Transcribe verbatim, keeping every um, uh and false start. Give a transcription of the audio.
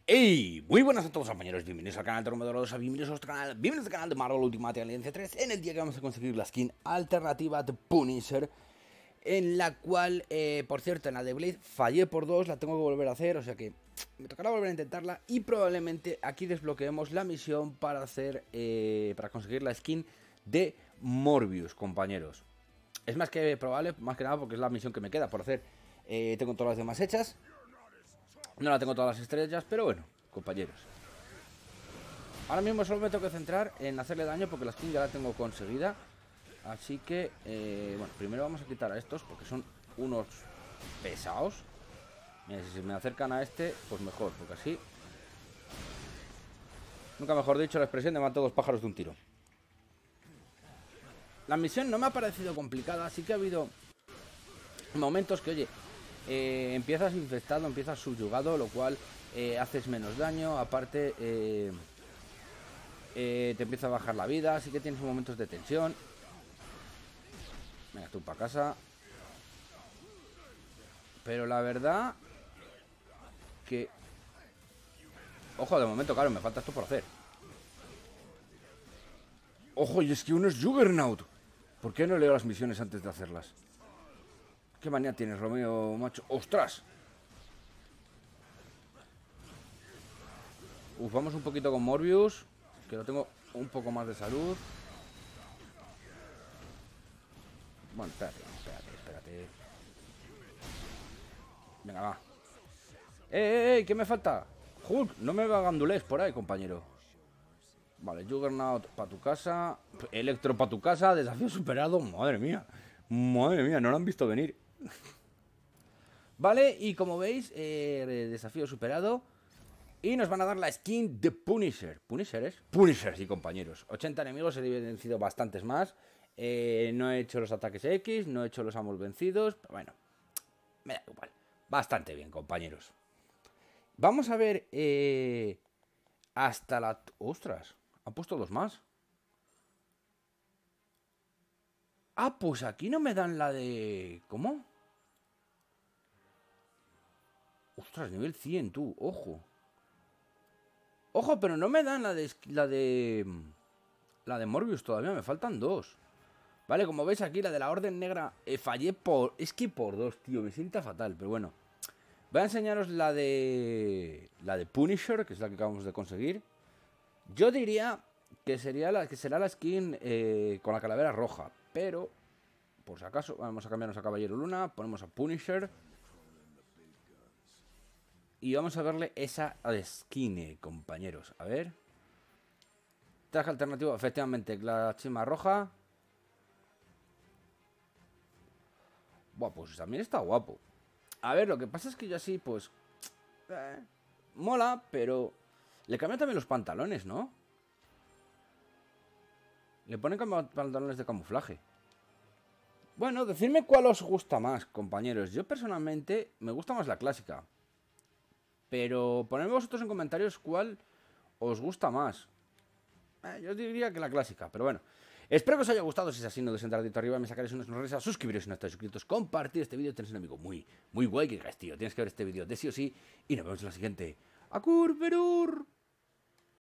Hey, muy buenas a todos compañeros, bienvenidos al canal de Romedorosa, bienvenidos a nuestro canal, bienvenidos al canal de Marvel Ultimate Alliance tres, en el día que vamos a conseguir la skin alternativa de Punisher, en la cual, eh, por cierto, en la de Blade fallé por dos, la tengo que volver a hacer, o sea que me tocará volver a intentarla y probablemente aquí desbloqueemos la misión para hacer, eh, para conseguir la skin de Morbius, compañeros. Es más que probable, más que nada porque es la misión que me queda por hacer, eh, tengo todas las demás hechas. No la tengo todas las estrellas, pero bueno, compañeros. Ahora mismo solo me tengo que centrar en hacerle daño porque la skin ya la tengo conseguida. Así que, eh, bueno, primero vamos a quitar a estos porque son unos pesados. Mira, si se me acercan a este, pues mejor, porque así... Nunca mejor dicho la expresión de mato dos pájaros de un tiro. La misión no me ha parecido complicada, sí que ha habido momentos que, oye... Eh, empiezas infectado, empiezas subyugado, lo cual eh, haces menos daño. Aparte, eh, eh, te empieza a bajar la vida, así que tienes momentos de tensión. Venga, tú para casa. Pero la verdad que... Ojo, de momento, claro, me falta esto por hacer. Ojo, y es que uno es Juggernaut. ¿Por qué no leo las misiones antes de hacerlas? ¿Qué manía tienes, Romeo, macho? ¡Ostras! Uf, vamos un poquito con Morbius, que lo tengo un poco más de salud. Bueno, espérate, espérate, espérate. Venga, va. ¡Eh, eh, eh! ¿Qué me falta? Hulk, no me va gandulés por ahí, compañero. Vale, Juggernaut para tu casa. Electro para tu casa. Desafío superado. Madre mía. Madre mía, no lo han visto venir. Vale, y como veis, eh, desafío superado. Y nos van a dar la skin de Punisher. ¿Punisher es? Punisher, sí, compañeros. ochenta enemigos, he vencido bastantes más. Eh, no he hecho los ataques X, no he hecho los amos vencidos. Pero bueno, me da igual. Bastante bien, compañeros. Vamos a ver... Eh, hasta la... ¡Ostras! Han puesto dos más. Ah, pues aquí no me dan la de... ¿Cómo? Ostras, nivel cien, tú, ojo. Ojo, pero no me dan la de... La de... La de Morbius todavía, me faltan dos. Vale, como veis aquí, la de la Orden Negra eh, fallé por... Es que por dos, tío, me sienta fatal, pero bueno. Voy a enseñaros la de... La de Punisher, que es la que acabamos de conseguir. Yo diría que sería la que será la skin eh, con la calavera roja. Pero, por si acaso, vamos a cambiarnos a Caballero Luna. Ponemos a Punisher. Y vamos a verle esa skin, eh, compañeros. A ver. Traje alternativo, efectivamente, la chima roja. Buah, pues también está guapo. A ver, lo que pasa es que yo así, pues... Eh, mola, pero... Le cambian también los pantalones, ¿no? Le ponen pantalones de camuflaje. Bueno, decidme cuál os gusta más, compañeros. Yo personalmente me gusta más la clásica. Pero ponedme vosotros en comentarios cuál os gusta más. Eh, yo diría que la clásica, pero bueno. Espero que os haya gustado. Si es así, no deis entrar arriba, me sacaréis una sonrisa, suscribiros si no estáis suscritos, compartir este vídeo. Tenéis un amigo muy, muy guay que digáis, tío, tienes que ver este vídeo de sí o sí. Y nos vemos en la siguiente. ¡Akur, Perur!